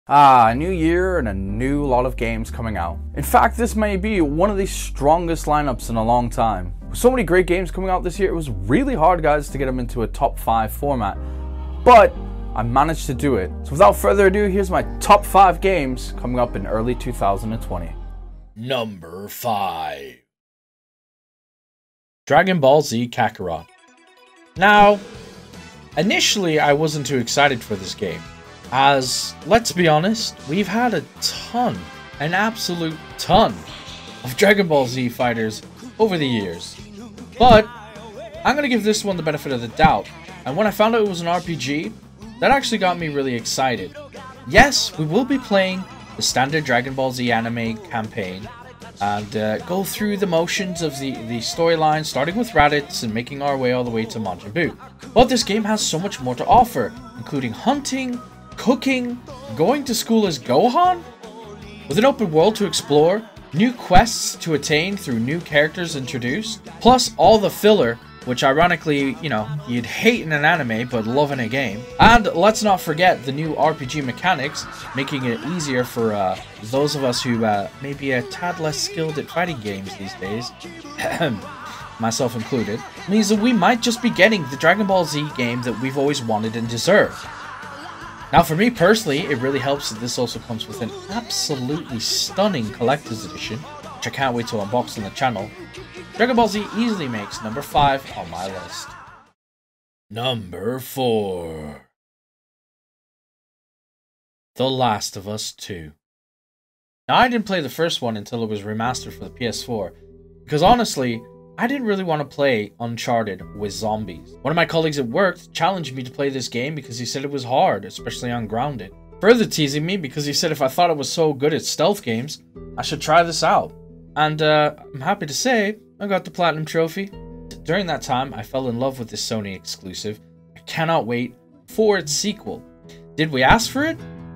A new year and a new lot of games coming out. In fact, this may be one of the strongest lineups in a long time. With so many great games coming out this year, it was really hard, guys, to get them into a top 5 format. But I managed to do it. So without further ado, here's my top 5 games coming up in early 2020. Number 5. Dragon Ball Z Kakarot. Now, initially I wasn't too excited for this game, as, let's be honest, we've had an absolute ton of Dragon Ball Z fighters over the years. But I'm going to give this one the benefit of the doubt, and when I found out it was an RPG, that actually got me really excited. Yes, we will be playing the standard Dragon Ball Z anime campaign, and go through the motions of the storyline, starting with Raditz and making our way all the way to Majin Buu. But this game has so much more to offer, including hunting, cooking, going to school as Gohan, with an open world to explore, new quests to attain through new characters introduced, plus all the filler, which ironically, you know, you'd hate in an anime but love in a game. And let's not forget the new RPG mechanics, making it easier for those of us who may be a tad less skilled at fighting games these days, myself included, means that we might just be getting the Dragon Ball Z game that we've always wanted and deserved. Now for me personally, it really helps that this also comes with an absolutely stunning collector's edition, which I can't wait to unbox on the channel. Dragon Ball Z easily makes number 5 on my list. Number 4. The Last of Us 2. Now I didn't play the first one until it was remastered for the PS4, because honestly, I didn't really want to play Uncharted with zombies. One of my colleagues at work challenged me to play this game because he said it was hard, especially on Grounded. Further teasing me because he said if I thought it was so good at stealth games, I should try this out. And I'm happy to say, I got the Platinum Trophy. During that time, I fell in love with this Sony exclusive. I cannot wait for its sequel. Did we ask for it?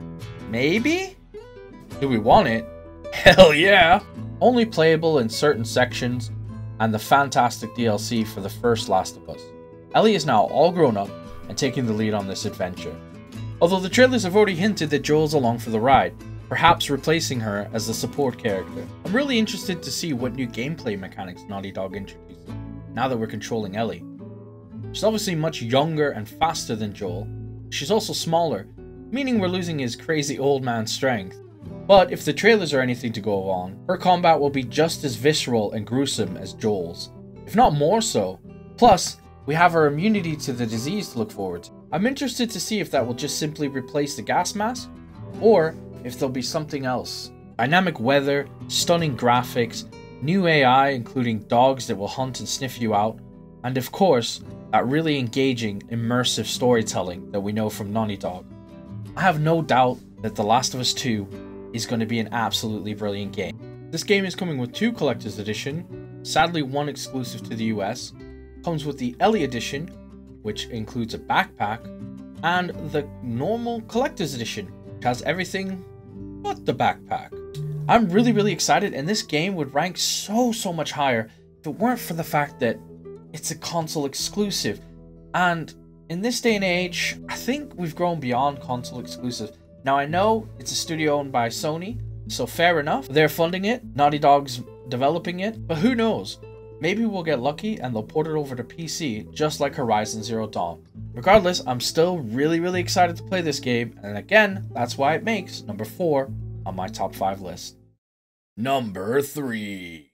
Maybe? Do we want it? Hell yeah! Only playable in certain sections, and the fantastic DLC for the first Last of Us. Ellie is now all grown up and taking the lead on this adventure. Although the trailers have already hinted that Joel's along for the ride, perhaps replacing her as the support character. I'm really interested to see what new gameplay mechanics Naughty Dog introduces, now that we're controlling Ellie. She's obviously much younger and faster than Joel. She's also smaller, meaning we're losing his crazy old man strength. But if the trailers are anything to go on, her combat will be just as visceral and gruesome as Joel's, if not more so. Plus, we have her immunity to the disease to look forward to. I'm interested to see if that will just simply replace the gas mask, or if there'll be something else. Dynamic weather, stunning graphics, new AI including dogs that will hunt and sniff you out, and of course, that really engaging, immersive storytelling that we know from Naughty Dog. I have no doubt that The Last of Us 2 is going to be an absolutely brilliant game. This game is coming with 2 collector's edition, sadly one exclusive to the US, comes with the Ellie edition, which includes a backpack, and the normal collector's edition, which has everything but the backpack. I'm really excited, and this game would rank so much higher if it weren't for the fact that it's a console exclusive. And in this day and age, I think we've grown beyond console exclusive. Now I know it's a studio owned by Sony, so fair enough. They're funding it, Naughty Dog's developing it, but who knows? Maybe we'll get lucky and they'll port it over to PC, just like Horizon Zero Dawn. Regardless, I'm still really excited to play this game, and again, that's why it makes number 4 on my top 5 list. Number 3.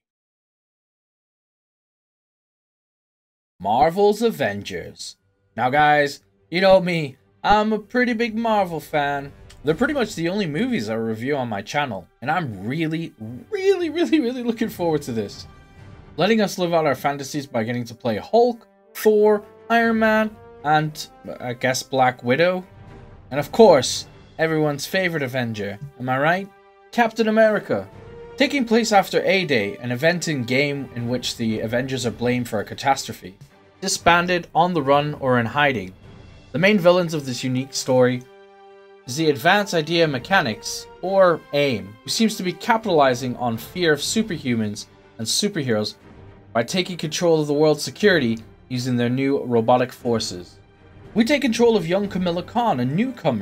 Marvel's Avengers. Now guys, you know me, I'm a pretty big Marvel fan. They're pretty much the only movies I review on my channel, and I'm really looking forward to this. Letting us live out our fantasies by getting to play Hulk, Thor, Iron Man, and I guess Black Widow. And of course, everyone's favorite Avenger, am I right? Captain America. Taking place after A-Day, an event in game in which the Avengers are blamed for a catastrophe. Disbanded, on the run, or in hiding. The main villains of this unique story is the Advanced Idea Mechanics, or AIM, who seems to be capitalizing on fear of superhumans and superheroes by taking control of the world's security using their new robotic forces. We take control of young Camilla Khan, a newcomer,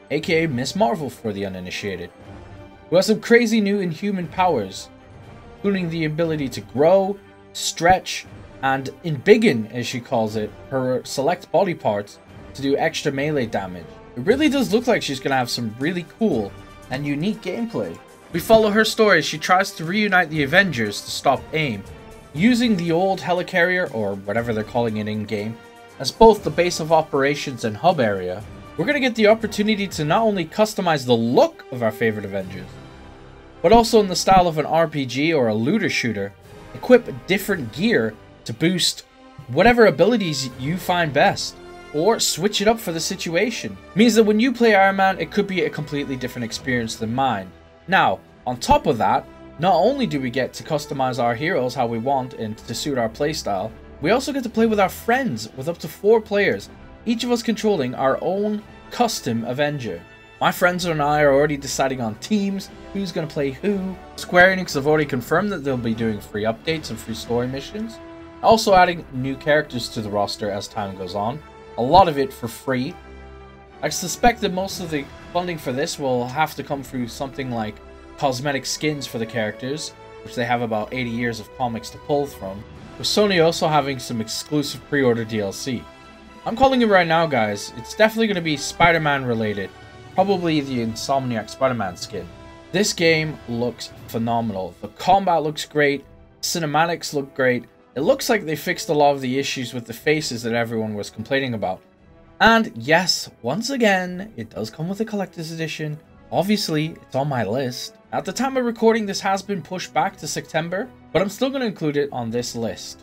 aka Miss Marvel for the uninitiated, who has some crazy new inhuman powers, including the ability to grow, stretch, and embiggen, as she calls it, her select body parts to do extra melee damage. It really does look like she's going to have some really cool and unique gameplay. We follow her story as she tries to reunite the Avengers to stop AIM, using the old helicarrier, or whatever they're calling it in-game, as both the base of operations and hub area. We're going to get the opportunity to not only customize the look of our favorite Avengers, but also in the style of an RPG or a looter shooter, equip different gear to boost whatever abilities you find best, or switch it up for the situation. Means that when you play Iron Man, it could be a completely different experience than mine. Now, on top of that, not only do we get to customize our heroes how we want and to suit our playstyle, we also get to play with our friends with up to 4 players, each of us controlling our own custom Avenger. My friends and I are already deciding on teams, who's going to play who. Square Enix have already confirmed that they'll be doing free updates and free story missions, also adding new characters to the roster as time goes on, a lot of it for free. I suspect that most of the funding for this will have to come through something like cosmetic skins for the characters, which they have about 80 years of comics to pull from, with Sony also having some exclusive pre-order DLC. I'm calling it right now, guys, it's definitely going to be Spider-Man related, probably the Insomniac Spider-Man skin. This game looks phenomenal. The combat looks great, cinematics look great, it looks like they fixed a lot of the issues with the faces that everyone was complaining about. And yes, once again, it does come with a collector's edition. Obviously, it's on my list. At the time of recording, this has been pushed back to September, but I'm still going to include it on this list.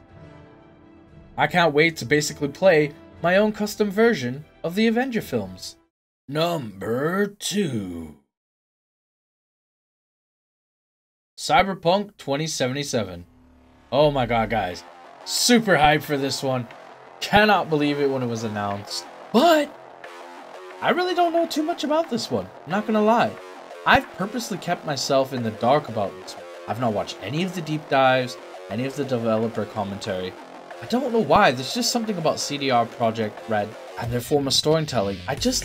I can't wait to basically play my own custom version of the Avenger films. Number 2. Cyberpunk 2077. Oh my god, guys. Super hyped for this one. Cannot believe it when it was announced. But I really don't know too much about this one. I'm not gonna lie. I've purposely kept myself in the dark about this one. I've not watched any of the deep dives, any of the developer commentary. I don't know why. There's just something about CDR Projekt Red and their form of storytelling. I just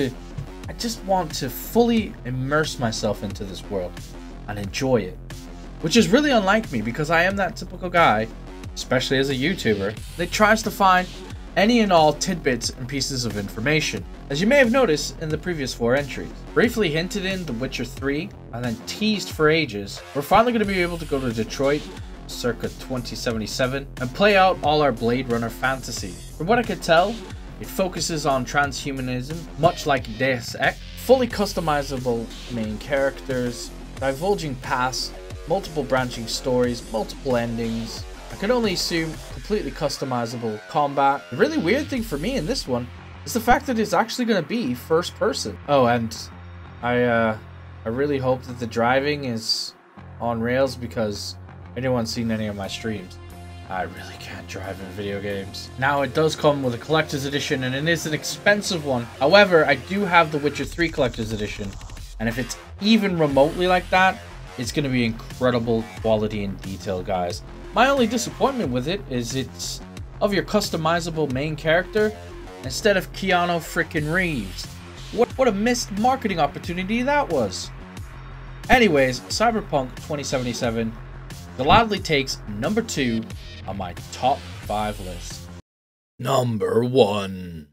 want to fully immerse myself into this world and enjoy it. Which is really unlike me, because I am that typical guy, especially as a YouTuber, that tries to find any and all tidbits and pieces of information. As you may have noticed in the previous 4 entries, briefly hinted in The Witcher 3 and then teased for ages, we're finally going to be able to go to Detroit circa 2077 and play out all our Blade Runner fantasy. From what I could tell, it focuses on transhumanism, much like Deus Ex, fully customizable main characters, divulging paths, multiple branching stories, multiple endings. I can only assume completely customizable combat. The really weird thing for me in this one is the fact that it's actually going to be first person. Oh, and I really hope that the driving is on rails, because if anyone's seen any of my streams, I really can't drive in video games. Now, it does come with a collector's edition, and it is an expensive one. However, I do have the Witcher 3 collector's edition, and if it's even remotely like that, it's going to be incredible quality and detail, guys. My only disappointment with it is it's of your customizable main character instead of Keanu frickin' Reeves. What a missed marketing opportunity that was. Anyways, Cyberpunk 2077 gladly takes number 2 on my top 5 list. Number 1.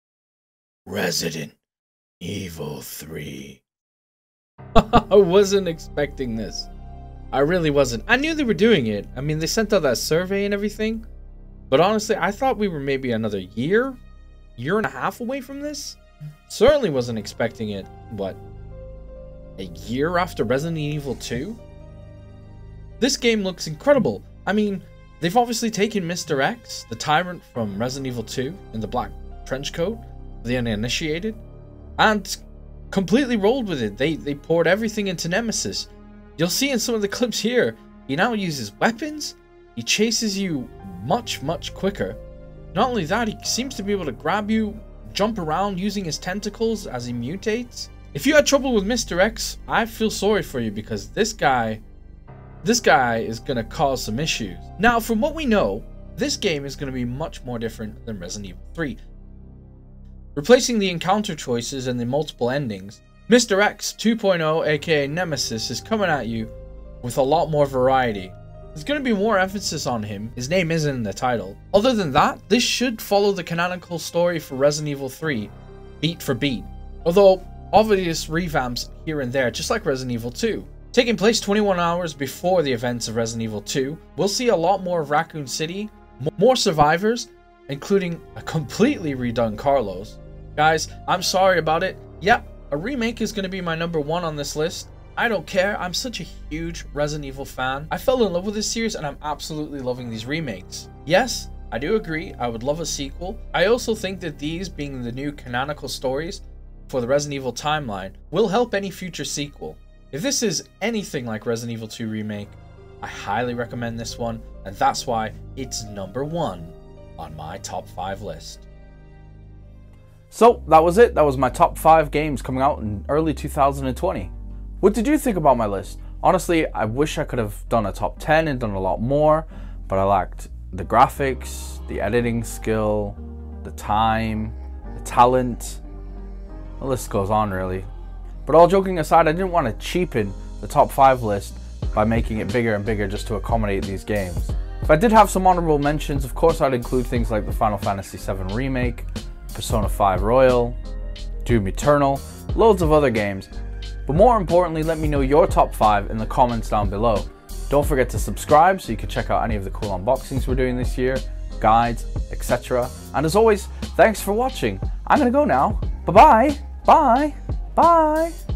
Resident Evil 3. I wasn't expecting this. I really wasn't. I knew they were doing it. I mean, they sent out that survey and everything. But honestly, I thought we were maybe another year and a half away from this. Certainly wasn't expecting it, what, a year after Resident Evil 2? This game looks incredible. I mean, they've obviously taken Mr. X, the tyrant from Resident Evil 2, in the black trench coat, the uninitiated, and completely rolled with it. They poured everything into Nemesis. You'll see in some of the clips here, he now uses weapons, he chases you much quicker. Not only that, he seems to be able to grab you, jump around using his tentacles as he mutates. If you had trouble with Mr. X, I feel sorry for you, because this guy is gonna cause some issues. Now, from what we know, this game is gonna be much more different than Resident Evil 3. Replacing the encounter choices and the multiple endings, Mr. X 2.0 aka Nemesis is coming at you with a lot more variety. There's going to be more emphasis on him, his name isn't in the title. Other than that, this should follow the canonical story for Resident Evil 3, beat for beat, although obvious revamps here and there, just like Resident Evil 2. Taking place 21 hours before the events of Resident Evil 2, we'll see a lot more of Raccoon City, more survivors, including a completely redone Carlos. Guys, I'm sorry about it. Yep, a remake is going to be my number 1 on this list. I don't care, I'm such a huge Resident Evil fan. I fell in love with this series and I'm absolutely loving these remakes. Yes, I do agree, I would love a sequel. I also think that these being the new canonical stories for the Resident Evil timeline will help any future sequel. If this is anything like Resident Evil 2 Remake, I highly recommend this one, and that's why it's number 1 on my top 5 list. So that was it. That was my top 5 games coming out in early 2020. What did you think about my list? Honestly, I wish I could have done a top 10 and done a lot more, but I lacked the graphics, the editing skill, the time, the talent. The list goes on really. But all joking aside, I didn't want to cheapen the top 5 list by making it bigger and bigger just to accommodate these games. If I did have some honorable mentions, of course I'd include things like the Final Fantasy VII Remake, Persona 5 Royal, Doom Eternal, loads of other games. But more importantly, let me know your top 5 in the comments down below. Don't forget to subscribe so you can check out any of the cool unboxings we're doing this year, guides, etc. And as always, thanks for watching. I'm gonna go now. Bye-bye. Bye. Bye.